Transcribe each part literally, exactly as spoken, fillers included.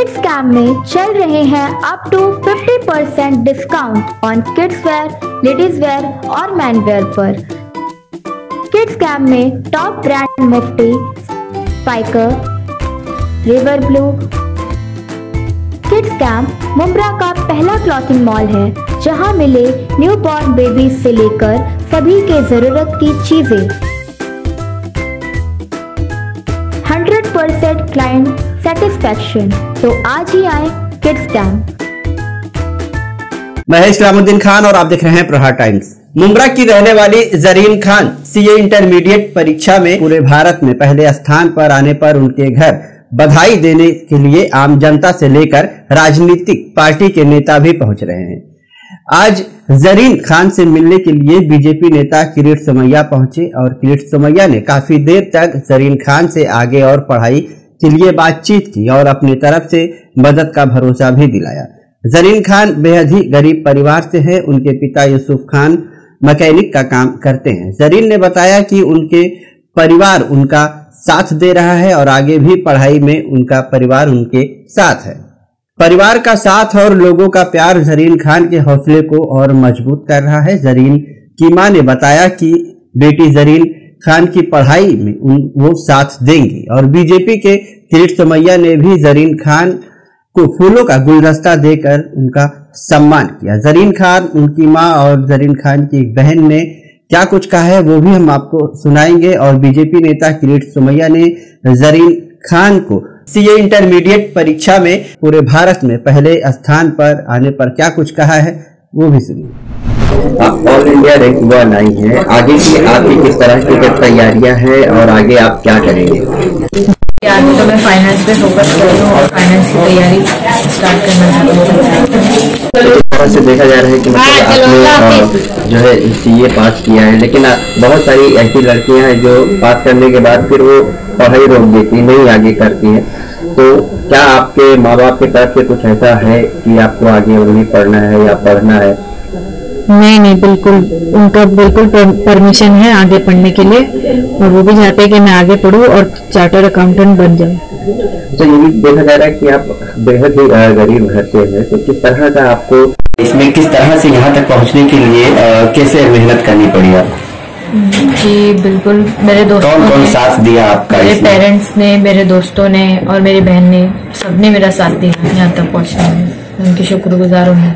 Kids camp में चल रहे हैं up to fifty percent discount on kids wear, ladies wear और मैन वेयर पर। किड्स कैम्प में top brand Mufti, Spykar, River Blue. Kids camp Mumbra का पहला क्लॉथिंग मॉल है जहां मिले न्यू बॉर्न बेबीज से लेकर सभी के जरूरत की चीजें। Hundred percent client satisfaction. तो आज ही आए किड्स कैम्प। मैं इस्लामुद्दीन खान और आप देख रहे हैं प्रहार टाइम्स। मुंब्रा की रहने वाली जरीन खान सीए इंटरमीडिएट परीक्षा में पूरे भारत में पहले स्थान पर आने पर उनके घर बधाई देने के लिए आम जनता से लेकर राजनीतिक पार्टी के नेता भी पहुंच रहे हैं। आज जरीन खान से मिलने के लिए बीजेपी नेता किरीट सोमैया पहुंचे और किरीट सोमैया ने काफी देर तक जरीन खान से आगे और पढ़ाई के लिए बातचीत की और अपनी तरफ से मदद का भरोसा भी दिलाया। जरीन खान बेहद ही गरीब परिवार से हैं। उनके पिता यूसुफ खान मैकेनिक का काम करते हैं। जरीन ने बताया कि उनके परिवार उनका साथ दे रहा है और आगे भी पढ़ाई में उनका परिवार उनके साथ है। परिवार का साथ और लोगों का प्यार जरीन खान के हौसले को और मजबूत कर रहा है। जरीन की मां ने बताया कि बेटी जरीन खान की पढ़ाई में उन वो साथ देंगी और बीजेपी के किरीट सोमैया ने भी जरीन खान को फूलों का गुलदस्ता देकर उनका सम्मान किया। जरीन खान, उनकी मां और जरीन खान की एक बहन ने क्या कुछ कहा है वो भी हम आपको सुनाएंगे। और बीजेपी नेता किरीट सोमैया ने जरीन खान को सीए इंटरमीडिएट परीक्षा में पूरे भारत में पहले स्थान पर आने पर क्या कुछ कहा है वो भी सुनिए। ऑल इंडिया रैंक वन आई है, आगे की आपकी किस तरह की तैयारियां हैं और आगे आप क्या करेंगे? आगे तो मैं फाइनेंस पे फोकस कर रही हूँ और फाइनेंस की तैयारी स्टार्ट करना चाहती हूँ। से देखा जा रहा है कि मतलब आपने जो है सीए पास किया है, लेकिन बहुत सारी ऐसी लड़कियां हैं जो पास करने के बाद फिर वो पढ़ाई रोक देती, नहीं आगे करती हैं। तो क्या आपके माँ बाप की तरफ से कुछ ऐसा है कि आपको आगे और नहीं पढ़ना है या पढ़ना है? नहीं नहीं, बिल्कुल उनका बिल्कुल परमिशन है आगे पढ़ने के लिए और वो भी चाहते हैं कि मैं आगे पढूं और चार्टर्ड अकाउंटेंट बन जाऊं। तो ये भी देखा जा रहा है कि आप बेहद ही गरीब घर से हैं, तो किस तरह का आपको इसमें किस तरह से यहाँ तक पहुँचने के लिए आ, कैसे मेहनत करनी पड़ी आप? जी बिल्कुल, मेरे दोस्तों कौन कौन साथ दिया आपका? मेरे पेरेंट्स ने, मेरे दोस्तों ने और मेरी बहन ने, सबने मेरा साथ दिया यहाँ तक पहुँचने में। उनकी शुक्रगुजार हूँ।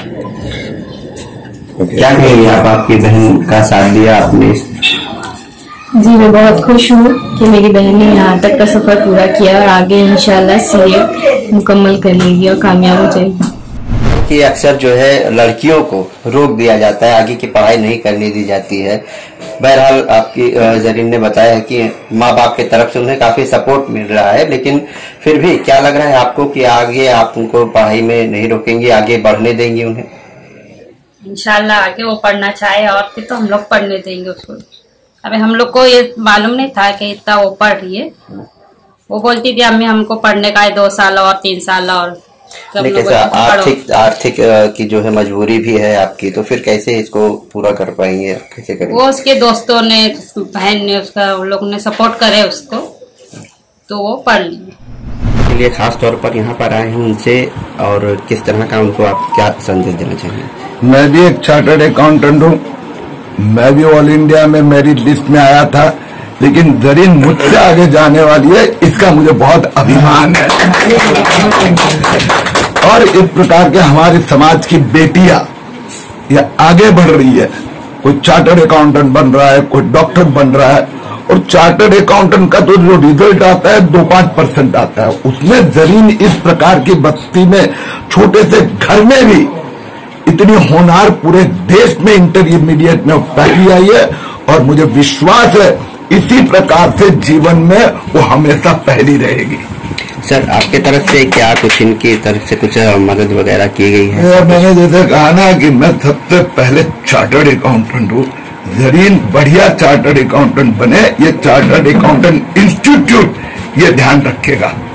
क्या कहेंगे आप, आपकी बहन का साथ दिया आपने? जी मैं बहुत खुश हूँ कि मेरी बहन ने यहाँ तक का सफर पूरा किया और आगे इंशाल्लाह सीए मुकम्मल कर लेगी और कामयाब हो जाएगी। कि अक्सर जो है लड़कियों को रोक दिया जाता है, आगे की पढ़ाई नहीं करने दी जाती है। बहरहाल आपकी जरीन ने बताया है कि माँ बाप की तरफ से उन्हें काफी सपोर्ट मिल रहा है, लेकिन फिर भी क्या लग रहा है आपको कि आगे आप उनको पढ़ाई में नहीं रोकेंगे, आगे बढ़ने देंगे उन्हें? इंशाल्लाह आगे वो पढ़ना चाहे और फिर तो हम लोग पढ़ने देंगे उसको। अभी हम लोग को ये मालूम नहीं था कि इतना वो पढ़ रही है। वो बोलती थी अम्मी हमको पढ़ने का है दो साल और तीन साल और। लेकिन आर्थिक आर्थिक की जो है मजबूरी भी है आपकी, तो फिर कैसे इसको पूरा कर पाएंगे, कैसे करेंगे? वो उसके दोस्तों ने, बहन ने, उसका उन लोगों ने सपोर्ट करे उसको, तो वो पढ़ लेंगे। इसलिए खास तौर पर यहाँ पर आए हैं उनसे, और किस तरह का उनको आप क्या संदेश देना चाहेंगे? मैं भी एक चार्टर्ड अकाउंटेंट हूँ। मैं भी ऑल इंडिया में मेरिट लिस्ट में आया था, लेकिन जरीन मुझसे आगे जाने वाली है, इसका मुझे बहुत अभिमान है। और इस प्रकार के हमारे समाज की बेटियां ये आगे बढ़ रही है। कोई चार्टर्ड अकाउंटेंट बन रहा है, कोई डॉक्टर बन रहा है, और चार्टर्ड अकाउंटेंट का तो जो रिजल्ट आता है दो पांच परसेंट आता है, उसमें जरीन इस प्रकार की बस्ती में, छोटे से घर में भी इतनी होनहार पूरे देश में इंटरमीडिएट में पहली आई है। और मुझे विश्वास है इसी प्रकार से जीवन में वो हमेशा पहली रहेगी। सर आपके तरफ से क्या कुछ इनकी तरफ से कुछ मदद वगैरह की गई है? मैंने जैसे कहा ना कि मैं सबसे पहले चार्टर्ड अकाउंटेंट हूँ, जरीन बढ़िया चार्टर्ड अकाउंटेंट बने, ये चार्टर्ड अकाउंटेंट इंस्टीट्यूट ये ध्यान रखेगा।